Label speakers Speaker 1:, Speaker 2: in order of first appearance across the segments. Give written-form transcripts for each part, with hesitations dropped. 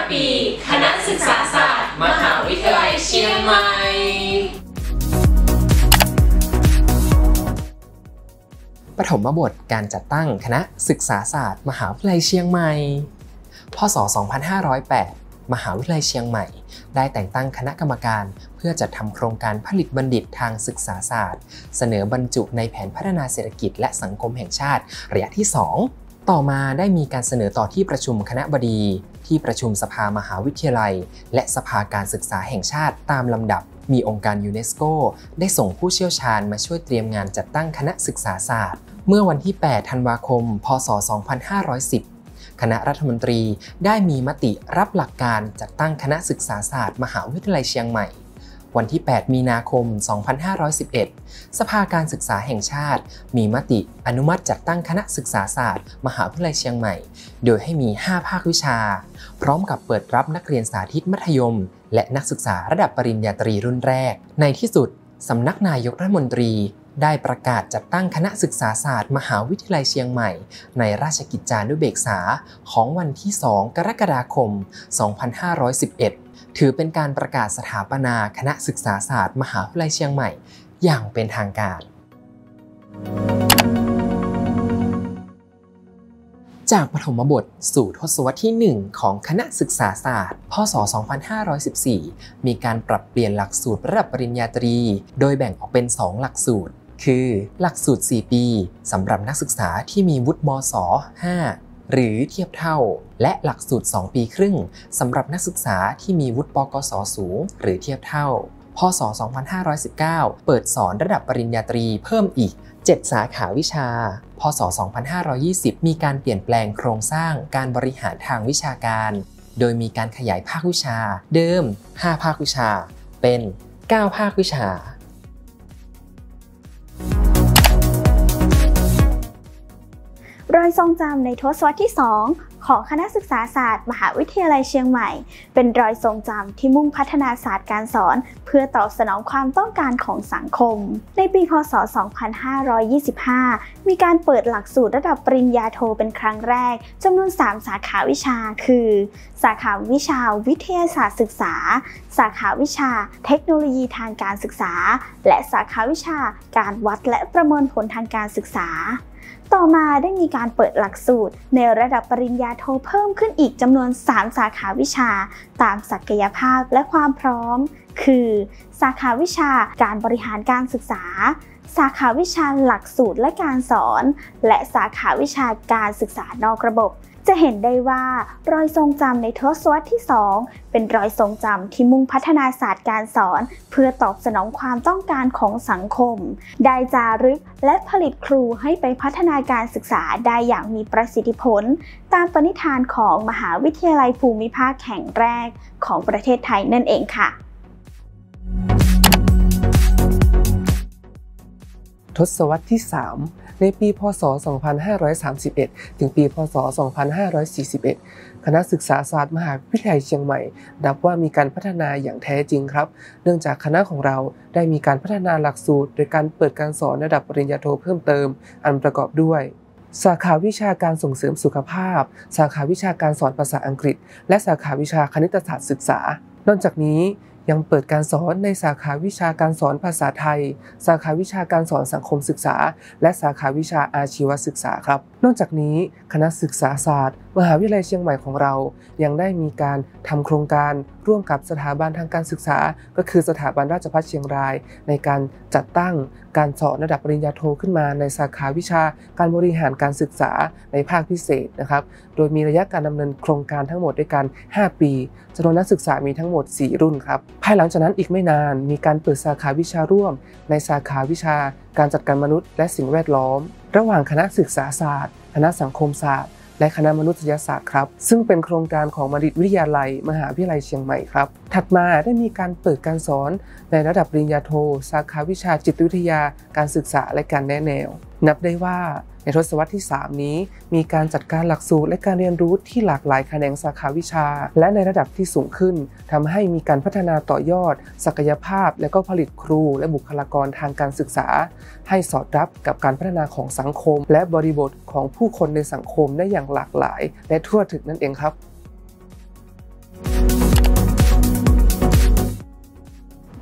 Speaker 1: 5 ปีคณะศึกษาศาสตร์มหาวิทยาลัยเชียงใหม่
Speaker 2: ปฐมบทการจัดตั้งคณะศึกษาศาสตร์มหาวิทยาลัยเชียงใหม่ พ.ศ. 2508 มหาวิทยาลัยเชียงใหม่ได้แต่งตั้งคณะกรรมการเพื่อจัดทำโครงการผลิตบัณฑิตทางศึกษาศาสตร์เสนอบรรจุในแผนพัฒนาเศรษฐกิจและสังคมแห่งชาติระยะที่ 2 ต่อมาได้มีการเสนอต่อที่ประชุมคณบดีที่ประชุมสภามหาวิทยาลัยและสภาการศึกษาแห่งชาติตามลำดับมีองค์การยูเนสโกได้ส่งผู้เชี่ยวชาญมาช่วยเตรียมงานจัดตั้งคณะศึกษาศาสตร์เมื่อวันที่ 8 ธันวาคม พ.ศ. 2510 คณะรัฐมนตรีได้มีมติรับหลักการจัดตั้งคณะศึกษาศาสตร์มหาวิทยาลัยเชียงใหม่วันที่ 8 มีนาคม 2511 สภาการศึกษาแห่งชาติมีมติอนุมัติจัดตั้งคณะศึกษาศาสตร์มหาวิทยาลัยเชียงใหม่โดยให้มี 5 ภาควิชาพร้อมกับเปิดรับนักเรียนสาธิตมัธยมและนักศึกษาระดับปริญญาตรีรุ่นแรกในที่สุดสำนักนายกรัฐมนตรีได้ประกาศจัดตั้งคณะศึกษาศาสตร์มหาวิทยาลัยเชียงใหม่ในราชกิจจานุเบกษาของวันที่ 2 กรกฎาคม 2511 ถือเป็นการประกาศสถาปนาคณะศึกษาศาสตร์มหาวิทยาลัยเชียงใหม่อย่างเป็นทางการจากปฐมบทสู่ทศวรรษที่ 1 ของคณะศึกษาศาสตร์ พ.ศ. 2514 มีการปรับเปลี่ยนหลักสูตรระดับปริญญาตรีโดยแบ่งออกเป็น 2 หลักสูตรคือหลักสูตร 4 ปีสำหรับนักศึกษาที่มีวุฒิมศ. 5 หรือเทียบเท่าและหลักสูตร 2 ปีครึ่งสำหรับนักศึกษาที่มีวุฒิปกส. สูงหรือเทียบเท่าพ.ศ. 2519 เปิดสอนระดับปริญญาตรีเพิ่มอีก7 สาขาวิชาพ.ศ. 2520 มีการเปลี่ยนแปลงโครงสร้างการบริหารทางวิชาการโดยมีการขยายภาควิชาเดิม 5 ภาควิชาเป็น 9 ภาควิช
Speaker 3: ารอยทรงจำในทศวรรษที่ 2 ของคณะศึกษาศาสตร์มหาวิทยาลัยเชียงใหม่เป็นรอยทรงจำที่มุ่งพัฒนาศาสตร์การสอนเพื่อตอบสนองความต้องการของสังคมในปีพ.ศ. 2525 มีการเปิดหลักสูตรระดับปริญญาโทเป็นครั้งแรกจำนวน 3 สาขาวิชาคือสาขาวิชาวิทยาศาสตร์ศึกษาสาขาวิชาเทคโนโลยีทางการศึกษาและสาขาวิชาการวัดและประเมินผลทางการศึกษาต่อมาได้มีการเปิดหลักสูตรในระดับปริญญาโทเพิ่มขึ้นอีกจำนวน 3 สาขาวิชาตามศักยภาพและความพร้อมคือสาขาวิชาการบริหารการศึกษาสาขาวิชาหลักสูตรและการสอนและสาขาวิชาการศึกษานอกระบบจะเห็นได้ว่ารอยทรงจำในทศวรรษที่ 2 เป็นรอยทรงจำที่มุ่งพัฒนาศาสตร์การสอนเพื่อตอบสนองความต้องการของสังคมได้จารึกและผลิตครูให้ไปพัฒนาการศึกษาได้อย่างมีประสิทธิผลตามปณิธานของมหาวิทยาลัยภูมิภาคแห่งแรกของประเทศไทยนั่นเองค่ะ
Speaker 4: ทศวรรษที่ 3 ในปีพ.ศ. 2531 ถึงปีพ.ศ. 2541 คณะศึกษาศาสตร์มหาวิทยาลัยเชียงใหม่นับว่ามีการพัฒนาอย่างแท้จริงครับเนื่องจากคณะของเราได้มีการพัฒนาหลักสูตรโดยการเปิดการสอนระดับปริญญาโทเพิ่มเติมอันประกอบด้วยสาขาวิชาการส่งเสริมสุขภาพสาขาวิชาการสอนภาษาอังกฤษและสาขาวิชาคณิตศาสตร์ศึกษานอกจากนี้ยังเปิดการสอนในสาขาวิชาการสอนภาษาไทยสาขาวิชาการสอนสังคมศึกษาและสาขาวิชาอาชีวศึกษาครับนอกจากนี้คณะศึกษาศาสตร์มหาวิทยาลัยเชียงใหม่ของเรายังได้มีการทำโครงการร่วมกับสถาบันทางการศึกษาก็คือสถาบันราชภัฏเชียงรายในการจัดตั้งการสอนระดับปริญญาโทขึ้นมาในสาขาวิชาการบริหารการศึกษาในภาคพิเศษนะครับโดยมีระยะการดำเนินโครงการทั้งหมดด้วยกัน 5 ปีจำนวนนักศึกษามีทั้งหมด 4 รุ่นครับภายหลังจากนั้นอีกไม่นานมีการเปิดสาขาวิชาร่วมในสาขาวิชาการจัดการมนุษย์และสิ่งแวดล้อมระหว่างคณะศึกษาศาสตร์คณะสังคมศาสตร์และคณะมนุษยศาสตร์ครับซึ่งเป็นโครงการของบัณฑิตวิทยาลัยมหาวิทยาลัยเชียงใหม่ครับถัดมาได้มีการเปิดการสอนในระดับปริญญาโทสาขาวิชาจิตวิทยาการศึกษาและการแนะแนวนับได้ว่าในทศวรรษที่ 3 นี้มีการจัดการหลักสูตรและการเรียนรู้ที่หลากหลายแขนงสาขาวิชาและในระดับที่สูงขึ้นทำให้มีการพัฒนาต่อยอดศักยภาพและก็ผลิตครูและบุคลากรทางการศึกษาให้สอดรับกับการพัฒนาของสังคมและบริบทของผู้คนในสังคมได้อย่างหลากหลายและทั่วถึงนั่นเองครับ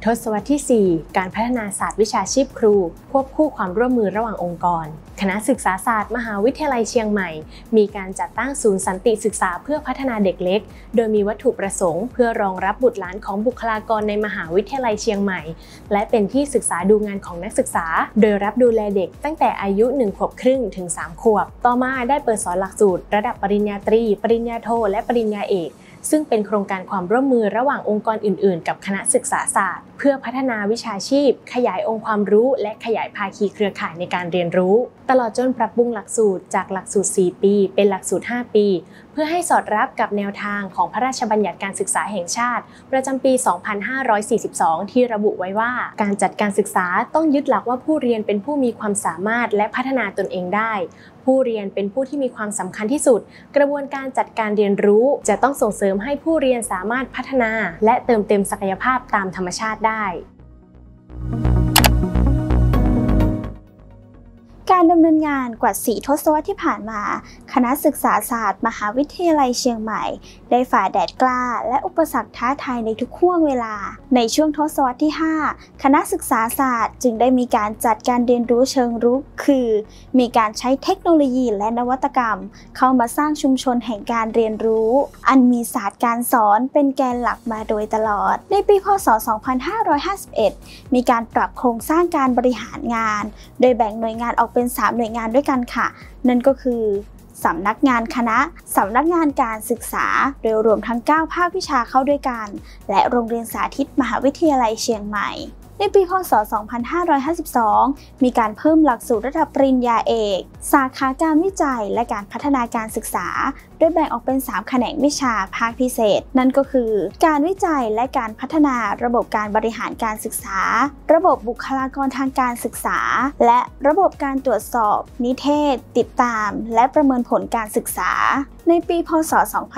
Speaker 5: ทศวรรษที่ 4 การพัฒนาศาสตร์วิชาชีพครูควบคู่ความร่วมมือระหว่างองค์กรคณะศึกษาศาสตร์มหาวิทยาลัยเชียงใหม่มีการจัดตั้งศูนย์สันติศึกษาเพื่อพัฒนาเด็กเล็กโดยมีวัตถุประสงค์เพื่อรองรับบุตรหลานของบุคลากรในมหาวิทยาลัยเชียงใหม่และเป็นที่ศึกษาดูงานของนักศึกษาโดยรับดูแลเด็กตั้งแต่อายุ1 ขวบครึ่งถึง3 ขวบต่อมาได้เปิดสอนหลักสูตรระดับปริญญาตรีปริญญาโทและปริญญาเอกซึ่งเป็นโครงการความร่วมมือระหว่างองค์กรอื่นๆกับคณะศึกษาศาสตร์เพื่อพัฒนาวิชาชีพขยายองค์ความรู้และขยายภาคีเครือข่ายในการเรียนรู้ตลอดจนปรับปรุงหลักสูตรจากหลักสูตร4 ปีเป็นหลักสูตร5 ปีเพื่อให้สอดรับกับแนวทางของพระราชบัญญัติการศึกษาแห่งชาติประจำปี 2542 ที่ระบุไว้ว่าการจัดการศึกษาต้องยึดหลักว่าผู้เรียนเป็นผู้มีความสามารถและพัฒนาตนเองได้ผู้เรียนเป็นผู้ที่มีความสำคัญที่สุดกระบวนการจัดการเรียนรู้จะต้องส่งเสริมให้ผู้เรียนสามารถพัฒนาและเติมเต็มศักยภาพตามธรรมชาติได้
Speaker 3: การดำเนินงานกว่า 4 ทศวรรษที่ผ่านมาคณะศึกษาศาสตร์มหาวิทยาลัยเชียงใหม่ได้ฝ่าแดดกล้าและอุปสรรคท้าทายในทุกห่วงเวลาในช่วงทศวรรษที่ 5 คณะศึกษาศาสตร์จึงได้มีการจัดการเรียนรู้เชิงรุกคือมีการใช้เทคโนโลยีและนวัตกรรมเข้ามาสร้างชุมชนแห่งการเรียนรู้อันมีศาสตร์การสอนเป็นแกนหลักมาโดยตลอดในปีพ.ศ. 2551 มีการปรับโครงสร้างการบริหารงานโดยแบ่งหน่วยงานออกเป็น3 หน่วยงานด้วยกันค่ะนั่นก็คือสำนักงานคณะสำนักงานการศึกษาโดยรวมทั้ง9 ภาควิชาเข้าด้วยกันและโรงเรียนสาธิตมหาวิทยาลัยเชียงใหม่ในปีพ.ศ. 2552 มีการเพิ่มหลักสูตรระดับปริญญาเอกสาขาการวิจัยและการพัฒนาการศึกษาโดยแบ่งออกเป็น3 แขนงวิชาภาคพิเศษนั่นก็คือการวิจัยและการพัฒนาระบบการบริหารการศึกษาระบบบุคลากรทางการศึกษาและระบบการตรวจสอบนิเทศติดตามและประเมินผลการศึกษาในปีพ.ศ.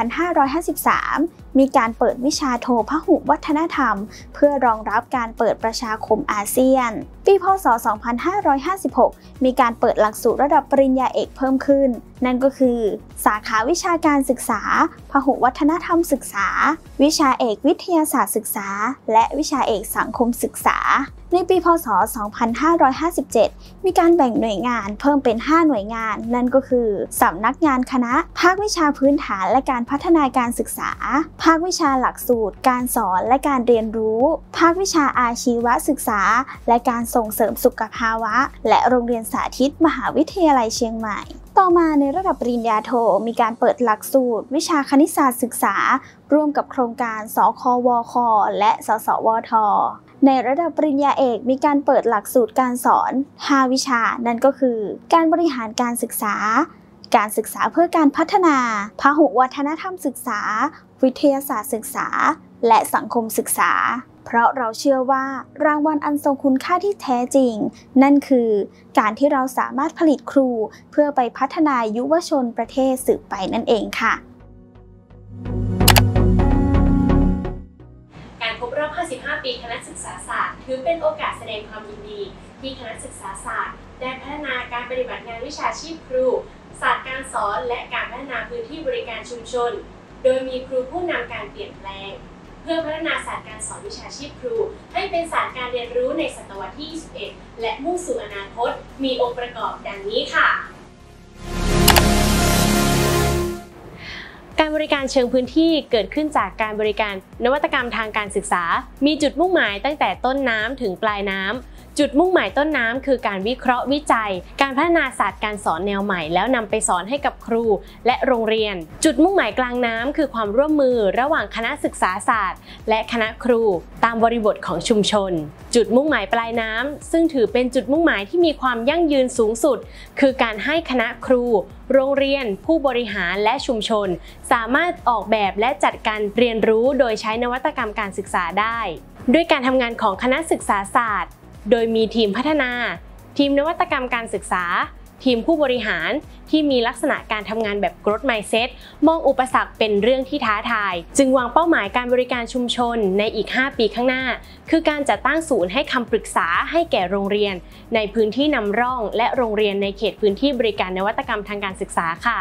Speaker 3: 2553 มีการเปิดวิชาโทพหุวัฒนธรรมเพื่อรองรับการเปิดประชาคมอาเซียนปีพ.ศ. 2556 มีการเปิดหลักสูตรระดับปริญญาเอกเพิ่มขึ้นนั่นก็คือสาขาวิชาการศึกษาพหุวัฒนธรรมศึกษาวิชาเอกวิทยาศาสตร์ศึกษาและวิชาเอกสังคมศึกษาในปีพ.ศ. 2557 มีการแบ่งหน่วยงานเพิ่มเป็น5 หน่วยงานนั่นก็คือสำนักงานคณะภาควิชาพื้นฐานและการพัฒนาการศึกษาภาควิชาหลักสูตรการสอนและการเรียนรู้ภาควิชาอาชีวศึกษาและการส่งเสริมสุขภาวะและโรงเรียนสาธิตมหาวิทยาลัยเชียงใหม่ต่อมาในระดับปริญญาโทมีการเปิดหลักสูตรวิชาคณิตศาสตร์ศึกษาร่วมกับโครงการสควคและสสวทในระดับปริญญาเอกมีการเปิดหลักสูตรการสอน5 วิชานั่นก็คือการบริหารการศึกษาการศึกษาเพื่อการพัฒนาพหุวัฒนธรรมศึกษาวิทยาศาสตร์ศึกษาและสังคมศึกษาเพราะเราเชื่อว่ารางวัลอันทรงคุณค่าที่แท้จริงนั่นคือการที่เราสามารถผลิตครูเพื่อไปพัฒนายุวชนประเทศสืบไปนั่นเองค่ะ
Speaker 5: การครบรอบ 55 ปีคณะศึกษาศาสตร์ถือเป็นโอกาสแสดงความยินดีที่คณะศึกษาศาสตร์ได้พัฒนาการปฏิบัติงานวิชาชีพครูศาสตร์การสอนและการพัฒนาพื้นที่บริการชุมชนโดยมีครูผู้นำการเปลี่ยนแปลงเพื่อพัฒนาศาสตร์การสอนวิชาชีพครูให้เป็นศาสตร์การเรียนรู้ในศตวรรษที่ 21 และมุ่งสู่อนาคตมีองค์ประกอบดังนี้ค่ะการบริการเชิงพื้นที่เกิดขึ้นจากการบริการนวัตกรรมทางการศึกษามีจุดมุ่งหมายตั้งแต่ต้นน้ำถึงปลายน้ำจุดมุ่งหมายต้นน้ำคือการวิเคราะห์วิจัยการพัฒนาศาสตร์การสอนแนวใหม่แล้วนำไปสอนให้กับครูและโรงเรียนจุดมุ่งหมายกลางน้ำคือความร่วมมือระหว่างคณะศึกษาศาสตร์และคณะครูตามบริบทของชุมชนจุดมุ่งหมายปลายน้ำซึ่งถือเป็นจุดมุ่งหมายที่มีความยั่งยืนสูงสุดคือการให้คณะครูโรงเรียนผู้บริหารและชุมชนสามารถออกแบบและจัดการเรียนรู้โดยใช้นวัตกรรมการศึกษาได้ด้วยการทำงานของคณะศึกษาศาสตร์โดยมีทีมพัฒนาทีมนวัตกรรมการศึกษาทีมผู้บริหารที่มีลักษณะการทำงานแบบ growth mindset มองอุปสรรคเป็นเรื่องที่ท้าทายจึงวางเป้าหมายการบริการชุมชนในอีก5 ปีข้างหน้าคือการจัดตั้งศูนย์ให้คำปรึกษาให้แก่โรงเรียนในพื้นที่นำร่องและโรงเรียนในเขตพื้นที่บริการนวัตกรรมทางการศึกษาค่ะ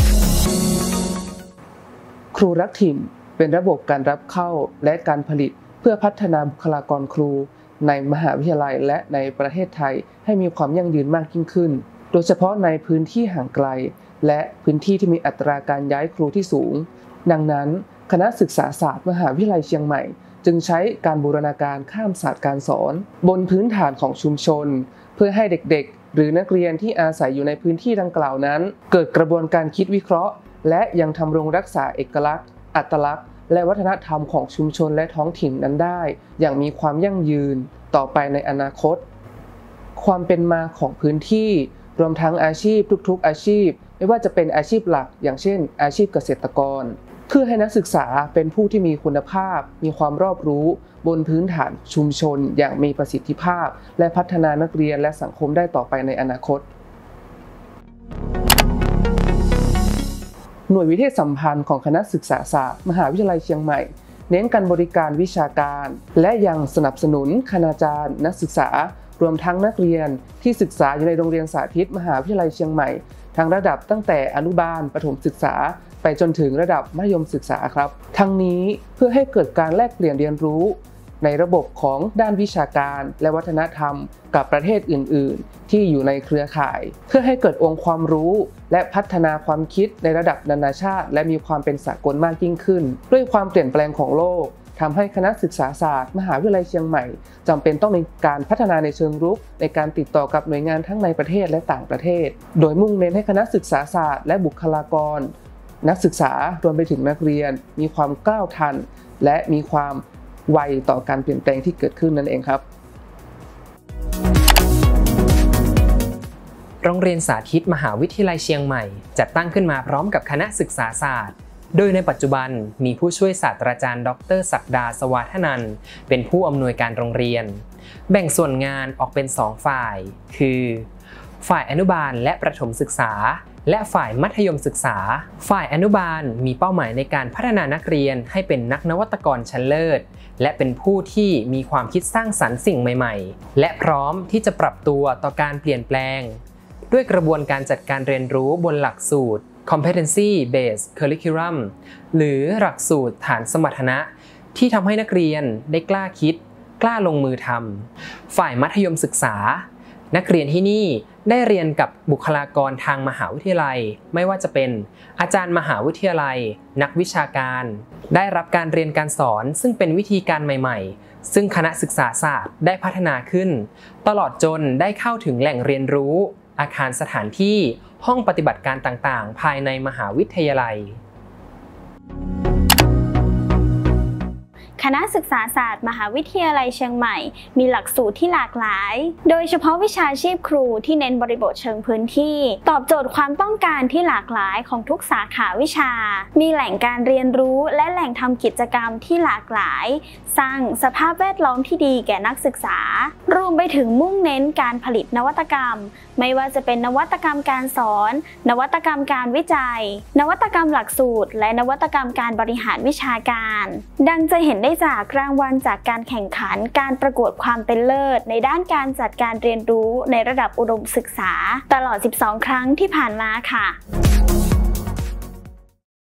Speaker 4: ครูรักถิ่นเป็นระบบการรับเข้าและการผลิตเพื่อพัฒนาบุคลากรครูในมหาวิทยาลัยและในประเทศไทยให้มีความยั่งยืนมากยิ่งขึ้นโดยเฉพาะในพื้นที่ห่างไกลและพื้นที่ที่มีอัตราการย้ายครูที่สูงดังนั้นคณะศึกษาศาสตร์มหาวิทยาลัยเชียงใหม่จึงใช้การบูรณาการข้ามศาสตร์การสอนบนพื้นฐานของชุมชนเพื่อให้เด็กๆหรือนักเรียนที่อาศัยอยู่ในพื้นที่ดังกล่าวนั้นเกิดกระบวนการคิดวิเคราะห์และยังทำรงรักษาเอกลักษณ์อัตลักษณ์และวัฒนธรรมของชุมชนและท้องถิ่นนั้นได้อย่างมีความยั่งยืนต่อไปในอนาคตความเป็นมาของพื้นที่รวมทั้งอาชีพทุกๆอาชีพไม่ว่าจะเป็นอาชีพหลักอย่างเช่นอาชีพเกษตรกรเพื่อให้นักศึกษาเป็นผู้ที่มีคุณภาพมีความรอบรู้บนพื้นฐานชุมชนอย่างมีประสิทธิภาพและพัฒนานักเรียนและสังคมได้ต่อไปในอนาคตหน่วยวิเทศสัมพันธ์ของคณะศึกษาศาสตร์มหาวิทยาลัยเชียงใหม่เน้นการบริการวิชาการและยังสนับสนุนคณาจารย์นักศึกษารวมทั้งนักเรียนที่ศึกษาอยู่ในโรงเรียนสาธิตมหาวิทยาลัยเชียงใหม่ทั้งระดับตั้งแต่อนุบาลประถมศึกษาไปจนถึงระดับมัธยมศึกษาครับทั้งนี้เพื่อให้เกิดการแลกเปลี่ยนเรียนรู้ในระบบของด้านวิชาการและวัฒนธรรมกับประเทศอื่นๆที่อยู่ในเครือข่ายเพื่อให้เกิดองค์ความรู้และพัฒนาความคิดในระดับนานาชาติและมีความเป็นสากลมากยิ่งขึ้นด้วยความเปลี่ยนแปลงของโลกทำให้คณะศึกษาศาสตร์มหาวิทยาลัยเชียงใหม่จำเป็นต้องมีการพัฒนาในเชิงรุกในการติดต่อกับหน่วยงานทั้งในประเทศและต่างประเทศโดยมุ่งเน้นให้คณะศึกษาศาสตร์และบุคลากรนักศึกษารวมไปถึงนักเรียนมีความก้าวทันและมีความไวต่อการเปลี่ยนแปลงที่เกิดขึ้นนั่นเองครับ
Speaker 2: โรงเรียนสาธิตมหาวิทยาลัยเชียงใหม่จัดตั้งขึ้นมาพร้อมกับคณะศึกษาศาสตร์โดยในปัจจุบันมีผู้ช่วยศาสตราจารย์ดร.ศักดา สวาทนันท์เป็นผู้อำนวยการโรงเรียนแบ่งส่วนงานออกเป็น2ฝ่ายคือฝ่ายอนุบาลและประถมศึกษาและฝ่ายมัธยมศึกษาฝ่ายอนุบาลมีเป้าหมายในการพัฒนานักเรียนให้เป็นนักนวัตกรชั้นเลิศและเป็นผู้ที่มีความคิดสร้างสรรค์สิ่งใหม่ๆและพร้อมที่จะปรับตัวต่อการเปลี่ยนแปลงด้วยกระบวนการจัดการเรียนรู้บนหลักสูตร Competency Based Curriculum หรือหลักสูตรฐานสมรรถนะที่ทำให้นักเรียนได้กล้าคิดกล้าลงมือทำฝ่ายมัธยมศึกษานักเรียนที่นี่ได้เรียนกับบุคลากรทางมหาวิทยาลัยไม่ว่าจะเป็นอาจารย์มหาวิทยาลัยนักวิชาการได้รับการเรียนการสอนซึ่งเป็นวิธีการใหม่ๆซึ่งคณะศึกษาศาสตร์ได้พัฒนาขึ้นตลอดจนได้เข้าถึงแหล่งเรียนรู้อาคารสถานที่ห้องปฏิบัติการต่างๆภายในมหาวิทยาลัย
Speaker 3: คณะศึกษาศาสตร์มหาวิทยาลัยเชียงใหม่มีหลักสูตรที่หลากหลายโดยเฉพาะวิชาชีพครูที่เน้นบริบทเชิงพื้นที่ตอบโจทย์ความต้องการที่หลากหลายของทุกสาขาวิชามีแหล่งการเรียนรู้และแหล่งทำกิจกรรมที่หลากหลายสร้างสภาพแวดล้อมที่ดีแก่นักศึกษารวมไปถึงมุ่งเน้นการผลิตนวัตกรรมไม่ว่าจะเป็นนวัตกรรมการสอนนวัตกรรมการวิจัยนวัตกรรมหลักสูตรและนวัตกรรมการบริหารวิชาการดังจะเห็นได้จากรางวัลจากการแข่งขันการประกวดความเป็นเลิศในด้านการจัดการเรียนรู้ในระดับอุดมศึกษาตลอด 12 ครั้งที่ผ่านมาค่ะ